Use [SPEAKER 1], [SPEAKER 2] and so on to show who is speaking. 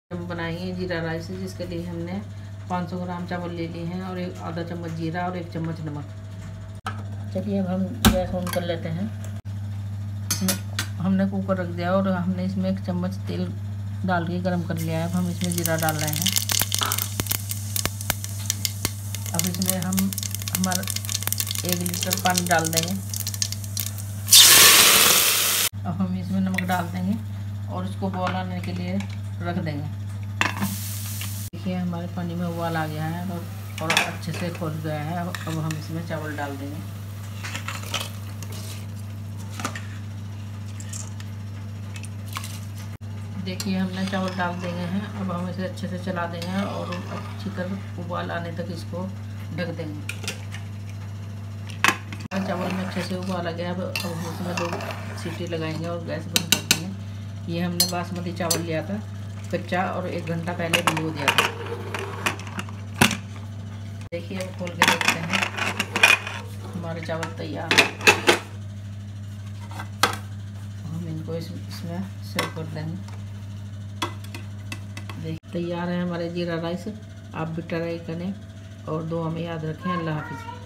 [SPEAKER 1] हम बनाएंगे जीरा राइस, जिसके लिए हमने 500 ग्राम चावल ले लिए हैं और एक आधा चम्मच जीरा और 1 चम्मच नमक। चलिए अब हम गैस ऑन कर लेते हैं। इसमें हमने कुकर रख दिया और हमने इसमें 1 चम्मच तेल डाल के गरम कर लिया है। अब हम इसमें जीरा डाल रहे हैं। अब इसमें हम हमारा 1 लीटर पानी डाल देंगे। अब हम इसमें नमक डाल देंगे और इसको बॉयल आने के लिए रख देंगे। देखिए हमारे पानी में उबाल आ गया है और अच्छे से खोल गया है। अब हम इसमें चावल डाल देंगे। देखिए हमने चावल डाल देंगे हैं। अब हम इसे अच्छे से चला देंगे और अच्छी तरह उबाल आने तक इसको ढक देंगे। चावल में अच्छे से उबाल आ गया। अब हम इसमें 2 सीटी लगाएंगे और गैस बंद कर देंगे। ये हमने बासमती चावल लिया था कच्चा और 1 घंटा पहले भिगो दिया था। देखिए अब खोल के देखते हैं, हमारे चावल तैयार हैं। हम इनको इसमें सर्व कर देंगे। देखिए तैयार है हमारे जीरा राइस। आप भी ट्राई करें और दुआ में याद रखें। अल्लाह हाफिज़।